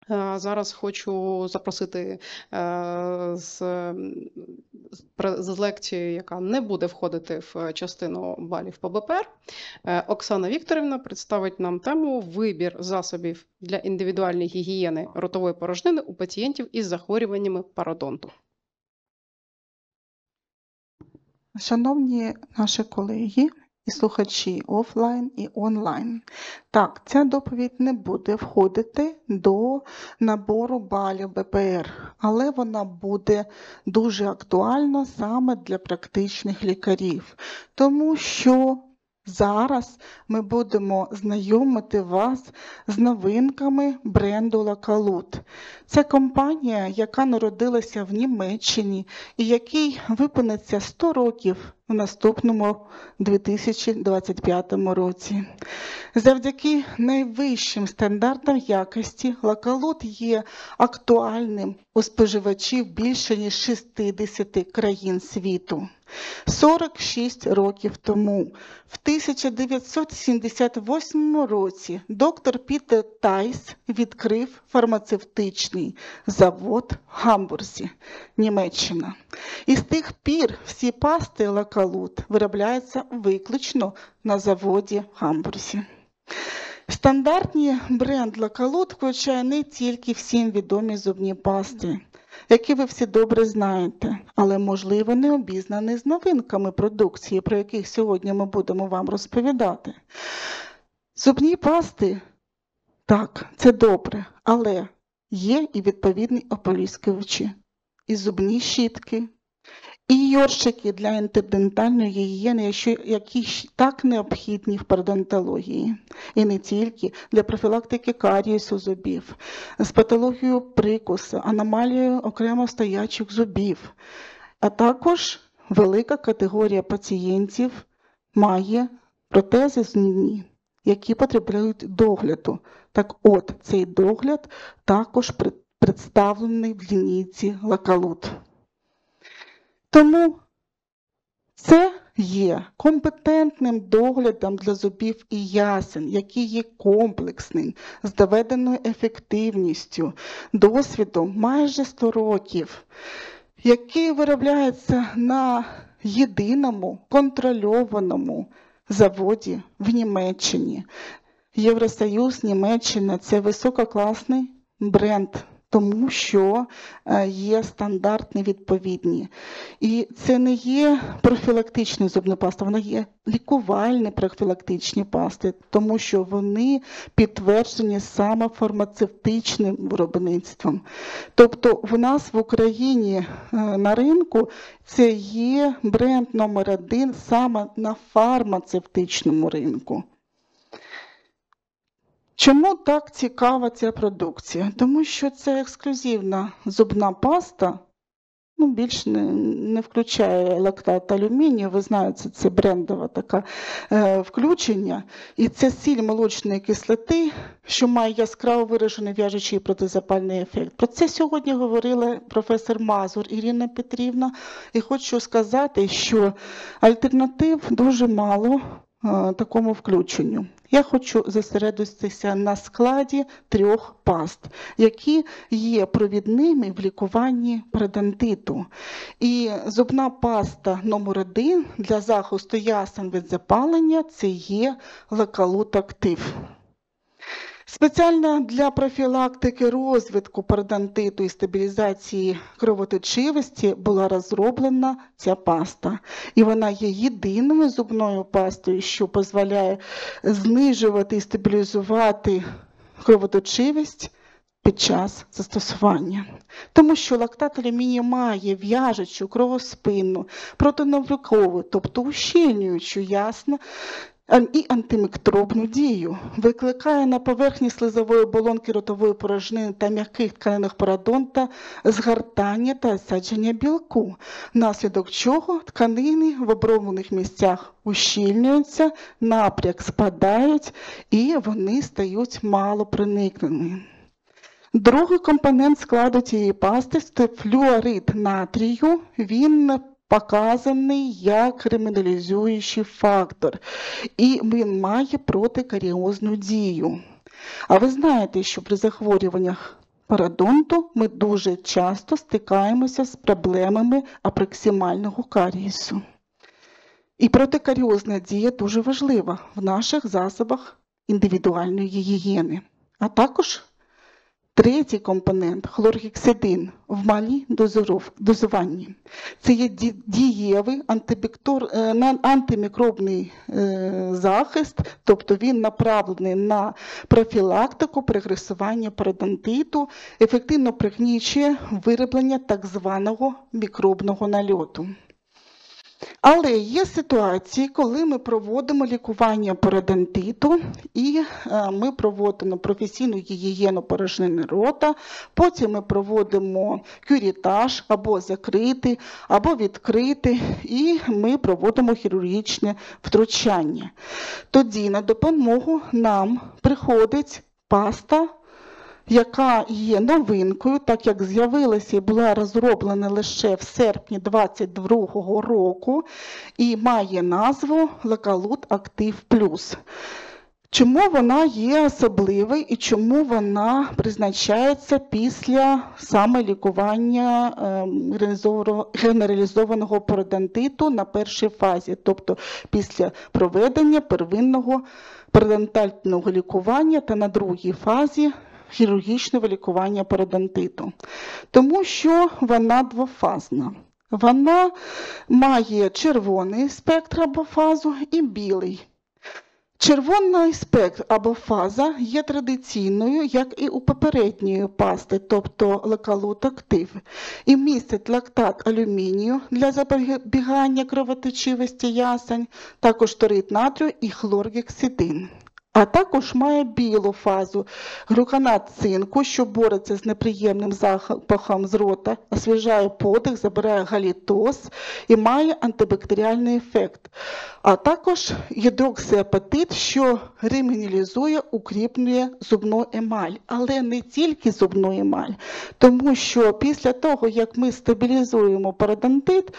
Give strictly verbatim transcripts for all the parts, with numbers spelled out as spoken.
Зараз хочу запросити з, з лекції, яка не буде входити в частину балів по Б П Р. Оксана Вікторівна представить нам тему «Вибір засобів для індивідуальної гігієни ротової порожнини у пацієнтів із захворюваннями пародонту». Шановні наші колеги і слухачі офлайн і онлайн. Так, ця доповідь не буде входити до набору балів Б П Р, але вона буде дуже актуальна саме для практичних лікарів, тому що зараз ми будемо знайомити вас з новинками бренду Лакалут. Це компанія, яка народилася в Німеччині і якій виповниться сто років у наступному дві тисячі двадцять п'ятому році. Завдяки найвищим стандартам якості Лакалут є актуальним у споживачів більше ніж шістдесят країн світу. сорок шість років тому, в тисяча дев'ятсот сімдесят восьмому році, доктор Пітер Тайс відкрив фармацевтичний завод в Гамбурзі, Німеччина. І з тих пір всі пасти Лакалут виробляються виключно на заводі в Гамбурзі. Стандартний бренд Лакалут включає не тільки всім відомі зубні пасти, які ви всі добре знаєте, але, можливо, не обізнані з новинками продукції, про яких сьогодні ми будемо вам розповідати. Зубні пасти, так, це добре, але є і відповідні ополіскувачі, і зубні щітки, і йоршики для інтердентальної гігієни, які так необхідні в пародонтології. І не тільки для профілактики карієсу зубів, з патологією прикусу, аномалією окремо стоячих зубів. А також велика категорія пацієнтів має протези зубні, які потребують догляду. Так от, цей догляд також представлений в лінійці Лакалут. Тому це є компетентним доглядом для зубів і ясен, який є комплексним, з доведеною ефективністю, досвідом майже сто років, який виробляється на єдиному контрольованому заводі в Німеччині. Євросоюз, Німеччина – це висококласний бренд, тому що є стандарти відповідні. І це не є профілактичні зубні пасти, вони є лікувальні профілактичні пасти, тому що вони підтверджені саме фармацевтичним виробництвом. Тобто в нас в Україні на ринку це є бренд номер один саме на фармацевтичному ринку. Чому так цікава ця продукція? Тому що це ексклюзивна зубна паста, ну, більш не, не включає лактат алюмінію, ви знаєте, це брендове таке е, включення. І це сіль молочної кислоти, що має яскраво виражений в'яжучий протизапальний ефект. Про це сьогодні говорила професор Мазур Ірина Петрівна. І хочу сказати, що альтернатив дуже мало е, такому включенню. Я хочу зосередитися на складі трьох паст, які є провідними в лікуванні пародонтиту. І зубна паста номер один для захисту ясен від запалення – це є Лакалут Актив. Спеціально для профілактики розвитку пародонтиту і стабілізації кровоточивості була розроблена ця паста. І вона є єдиною зубною пастою, що дозволяє знижувати і стабілізувати кровоточивість під час застосування. Тому що лактат алюмінію має в'яжучу, кровоспинну, протинавлюкову, тобто ущільнюючу, ясно, і антимікробну дію, викликає на поверхні слизової оболонки ротової порожнини та м'яких тканинах пародонта згортання та осадження білку, внаслідок чого тканини в оброблених місцях ущільнюються, напряг спадають і вони стають малопроникними. Другий компонент складу цієї пасти – це флюорид натрію. Він показаний як криміналізуючий фактор, і він має протикаріозну дію. А ви знаєте, що при захворюваннях пародонту ми дуже часто стикаємося з проблемами апроксимального карієсу. І протикаріозна дія дуже важлива в наших засобах індивідуальної гігієни. А також третій компонент – хлоргексидин в малій дозуванні. Це є дієвий антимікробний захист, тобто він направлений на профілактику прогресування пародонтиту, ефективно пригнічує вироблення так званого мікробного нальоту. Але є ситуації, коли ми проводимо лікування пародонтиту і ми проводимо професійну гігієну порожнини рота, потім ми проводимо кюрітаж або закритий, або відкритий, і ми проводимо хірургічне втручання. Тоді на допомогу нам приходить паста, яка є новинкою, так як з'явилася і була розроблена лише в серпні двадцять другого року і має назву Локалут Актив Плюс. Чому вона є особливою і чому вона призначається після саме лікування генералізованого пародонтиту на першій фазі, тобто після проведення первинного пародонтального лікування та на другій фазі хірургічного лікування пародонтиту. Тому що вона двофазна. Вона має червоний спектр або фазу і білий. Червоний спектр або фаза є традиційною, як і у попередньої пасти, тобто Локалут Актив, і містить лактат алюмінію для запобігання кровоточивості ясен, також торид натрію і хлоргексидин. А також має білу фазу – глюконат цинку, що бореться з неприємним запахом з рота, освіжає подих, забирає галітоз і має антибактеріальний ефект. А також гідроксиапатит, що ремінералізує, укріплює зубну емаль. Але не тільки зубну емаль, тому що після того, як ми стабілізуємо пародонтит,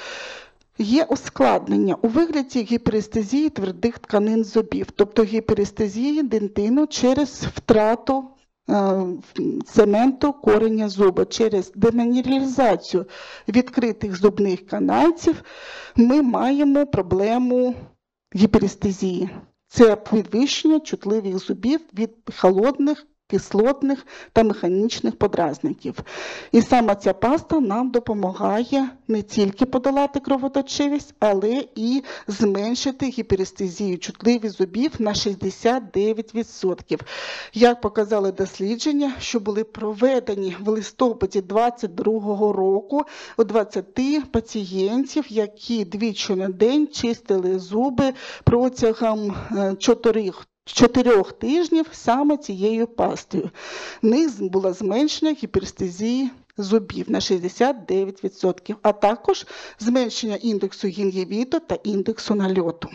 є ускладнення у вигляді гіперестезії твердих тканин зубів, тобто гіперестезії дентину через втрату е, цементу кореня зуба, через демінералізацію відкритих зубних канальців ми маємо проблему гіперестезії. Це підвищення чутливих зубів від холодних, кислотних та механічних подразників. І саме ця паста нам допомагає не тільки подолати кровоточивість, але і зменшити гіперестезію чутливість зубів на шістдесят дев'ять відсотків. Як показали дослідження, що були проведені в листопаді двадцять другого року у двадцяти пацієнтів, які двічі на день чистили зуби протягом чотирьох чотирьох тижнів саме цією пастою. В них було зменшення гіперестезії зубів на шістдесят дев'ять відсотків, а також зменшення індексу гінгівіту та індексу нальоту.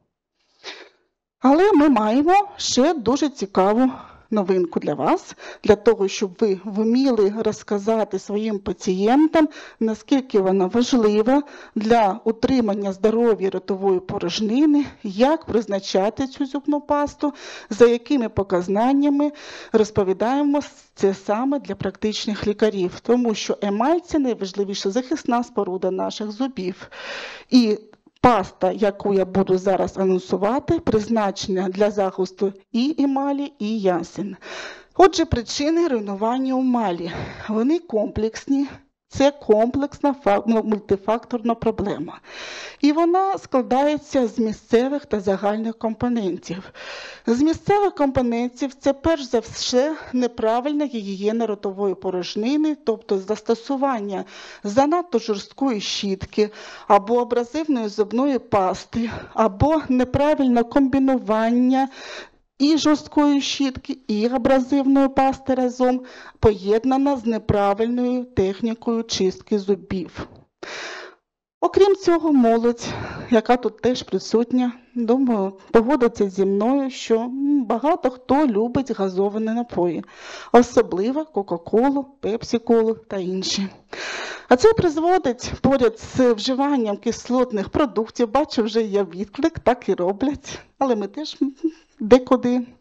Але ми маємо ще дуже цікаву новинку для вас, для того, щоб ви вміли розказати своїм пацієнтам, наскільки вона важлива для утримання здоров'я ротової порожнини, як призначати цю зубну пасту, за якими показаннями розповідаємо це саме для практичних лікарів, тому що емаль – це найважливіша захисна споруда наших зубів. І паста, яку я буду зараз анонсувати, призначена для захисту і емалі, і ясен. Отже, причини руйнування емалі. Вони комплексні. Це комплексна мультифакторна проблема. І вона складається з місцевих та загальних компонентів. З місцевих компонентів це перш за все неправильна гігієна ротової порожнини, тобто застосування занадто жорсткої щітки або абразивної зубної пасти, або неправильне комбінування і жорсткої щітки, і абразивної пасти разом, поєднана з неправильною технікою чистки зубів. Окрім цього, молодь, яка тут теж присутня, думаю, погодиться зі мною, що багато хто любить газовані напої, особливо Кока-Колу, Пепсі-Колу та інші. А це призводить поряд з вживанням кислотних продуктів, бачу, вже є відклик, так і роблять, але ми теж декуди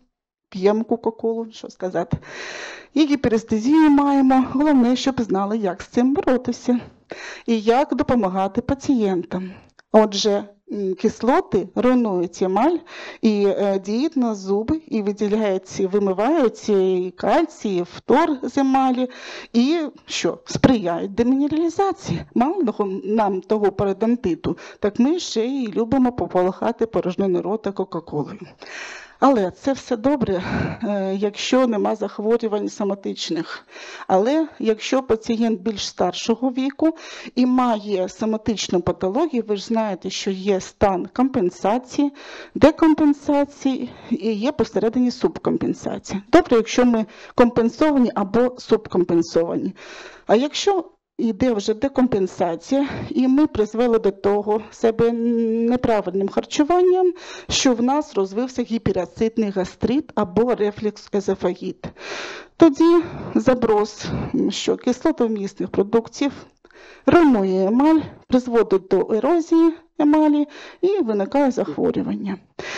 п'ємо Кока-Колу, що сказати. І гіперестезію маємо. Головне, щоб знали, як з цим боротися і як допомагати пацієнтам. Отже, кислоти руйнують емаль і е, діють на зуби, і виділяються, вимиваються і кальцій, і фтор з емалі, і що? Сприяють демінералізації. Мало того, нам того пародонтиту, так ми ще й любимо пополохати порожнину рота Кока-Колою. Але це все добре, якщо нема захворювань соматичних. Але якщо пацієнт більш старшого віку і має соматичну патологію, ви ж знаєте, що є стан компенсації, декомпенсації і є посередині субкомпенсації. Добре, якщо ми компенсовані або субкомпенсовані. А якщо йде вже декомпенсація, і ми призвели до того себе неправильним харчуванням, що в нас розвився гіперацидний гастрит або рефлюкс-езофагіт. Тоді заброс що кислотовмісних продуктів руйнує емаль, призводить до ерозії емалі і виникає захворювання.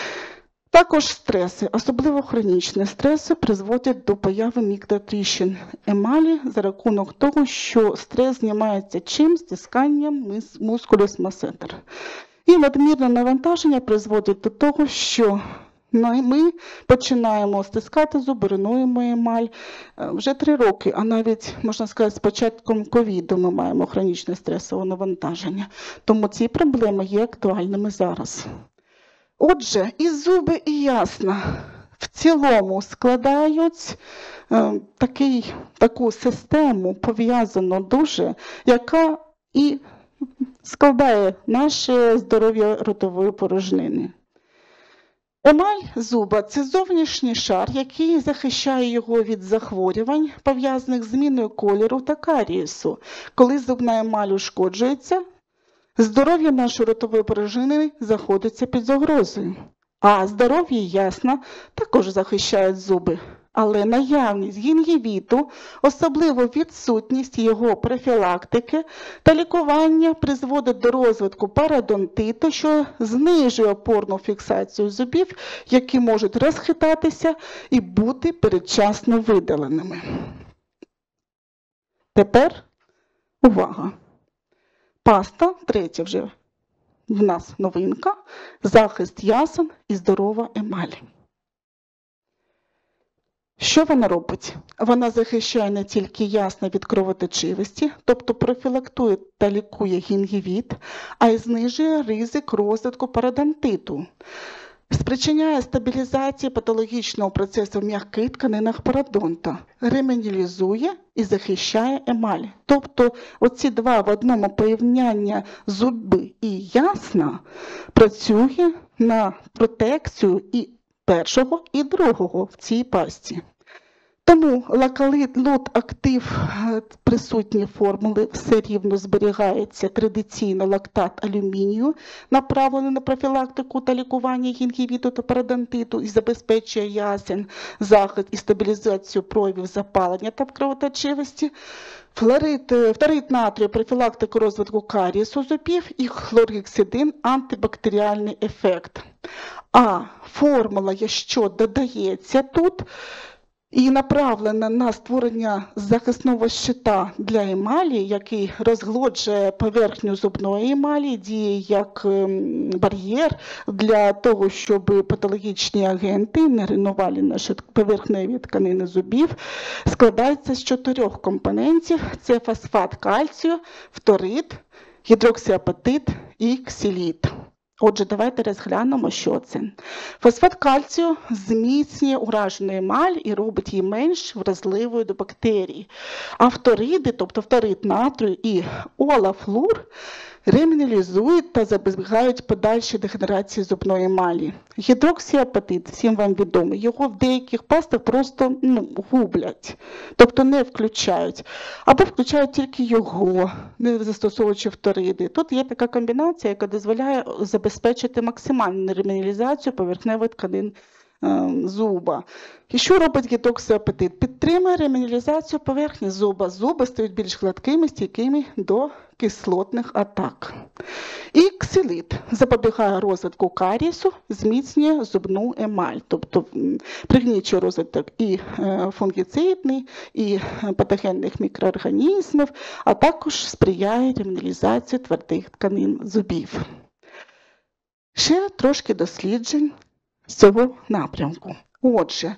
Також стреси, особливо хронічні стреси, призводять до появи мікротріщин емалі за рахунок того, що стрес знімається чим? Стисканням мускулюс масетер. І надмірне навантаження призводить до того, що ми починаємо стискати зуби, руйнуємо емаль вже три роки, а навіть, можна сказати, з початком ковіду ми маємо хронічне стресове навантаження. Тому ці проблеми є актуальними зараз. Отже, і зуби, і ясна в цілому складають е, такий, таку систему, пов'язану дуже, яка і складає наше здоров'я ротової порожнини. Емаль зуба – це зовнішній шар, який захищає його від захворювань, пов'язаних з зміною кольору та карієсу. Коли зубна емаль ушкоджується, здоров'я нашої ротової порожнини знаходиться під загрозою. А здоров'я ясна також захищають зуби. Але наявність гінгівіту, особливо відсутність його профілактики та лікування призводить до розвитку пародонтиту, що знижує опорну фіксацію зубів, які можуть розхитатися і бути передчасно видаленими. Тепер увага! Паста, третя вже в нас новинка, захист ясен і здорова емаль. Що вона робить? Вона захищає не тільки ясна від кровоточивості, тобто профілактує та лікує гінгівіт, а й знижує ризик розвитку пародонтиту. Спричиняє стабілізацію патологічного процесу в м'яких тканинах пародонта, ремінералізує і захищає емаль. Тобто оці два в одному поєднання зуби і ясна працює на протекцію і першого, і другого в цій пасті. Тому лакалит, лут, актив, присутні формули, все рівно зберігається традиційно лактат алюмінію, направлений на профілактику та лікування гінгівіту та пародонтиту і забезпечує ясен, захист і стабілізацію проявів запалення та кровоточивості. Флорид, фторид натрію, профілактику розвитку карієсу зубів і хлоргексидин, антибактеріальний ефект. А формула, що додається тут, і направлена на створення захисного щита для емалі, який розгладжує поверхню зубної емалі, діє як бар'єр для того, щоб патологічні агенти не руйнували наші поверхневі тканини зубів, складається з чотирьох компонентів. Це фосфат кальцію, фторид, гідроксиапатит і ксиліт. Отже, давайте розглянемо, що це. Фосфат кальцію зміцнює уражену емаль і робить її менш вразливою до бактерій. А фториди, тобто фторид натрію і олафлур, ремінералізують та запобігають подальшій дегенерації зубної емалі. Гідроксиапатит, всім вам відомий, його в деяких пастах просто ну, гублять, тобто не включають. Або включають тільки його, не застосовуючи фториди. Тут є така комбінація, яка дозволяє забезпечити максимальну ремінералізацію поверхневих тканин е, зуба. І що робить гідроксиапатит? Підтримує реміналізацію поверхні зуба. Зуби стають більш гладкими, стійкими до кислотних атак. І ксилит запобігає розвитку карієсу, зміцнює зубну емаль, тобто м, пригнічує розвиток і е, фунгіцидний, і патогенних мікроорганізмів, а також сприяє реміналізації твердих тканин зубів. Ще трошки досліджень з цього напрямку. Отже,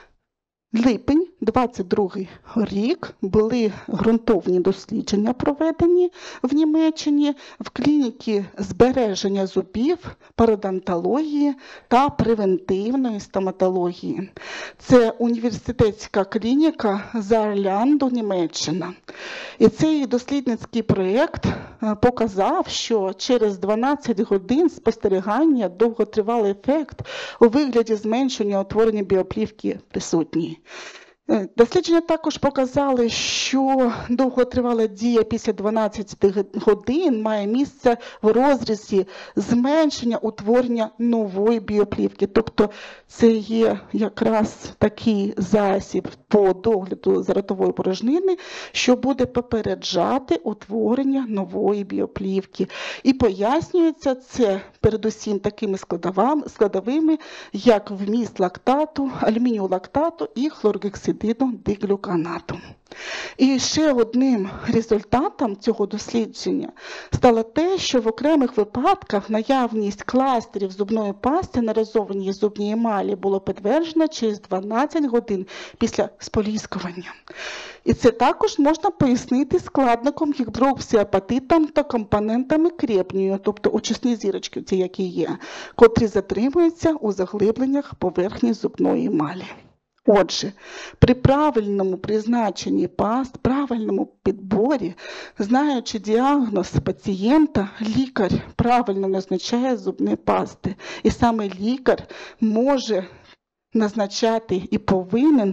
липень двадцять другий рік були ґрунтовні дослідження проведені в Німеччині в клініці збереження зубів, пародонтології та превентивної стоматології. Це університетська клініка Зарлянду, Німеччина. І цей дослідницький проєкт показав, що через дванадцять годин спостерігання довготривалий ефект у вигляді зменшення утворення біоплівки присутній. Дослідження також показали, що довготривала дія після дванадцяти годин має місце в розрізі зменшення утворення нової біоплівки. Тобто це є якраз такий засіб по догляду за ротовою порожнини, що буде попереджати утворення нової біоплівки. І пояснюється це передусім такими складовими, як вміст лактату, алюмінію лактату і хлоргексидину диглюканату. І ще одним результатом цього дослідження стало те, що в окремих випадках наявність кластерів зубної пасти на розованій зубній емалі було підтверджено через дванадцять годин після споліскування. І це також можна пояснити складником гідроксиапатитом та компонентами крепнію, тобто очисні зірочки, ті, які є, котрі затримуються у заглибленнях поверхні зубної емалі. Отже, при правильному призначенні паст, правильному підборі, знаючи діагноз пацієнта, лікар правильно назначає зубні пасти. І саме лікар може назначати і повинен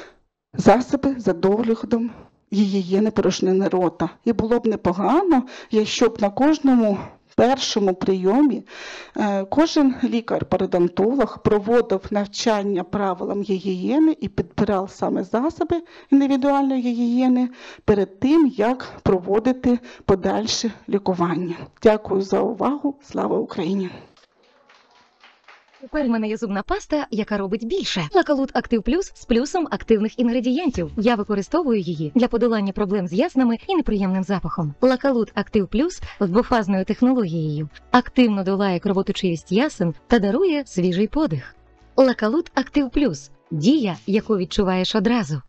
засоби за доглядом гігієни порожнини рота. І було б непогано, якщо б на кожному першому прийомі кожен лікар-пародонтолог проводив навчання правилам гігієни і підбирав саме засоби індивідуальної гігієни перед тим, як проводити подальше лікування. Дякую за увагу. Слава Україні! Тепер в мене є зубна паста, яка робить більше. Лакалут Актив Плюс з плюсом активних інгредієнтів. Я використовую її для подолання проблем з яснами і неприємним запахом. Лакалут Актив Плюс з двофазною технологією активно долає кровоточивість ясен та дарує свіжий подих. Лакалут Актив Плюс – дія, яку відчуваєш одразу.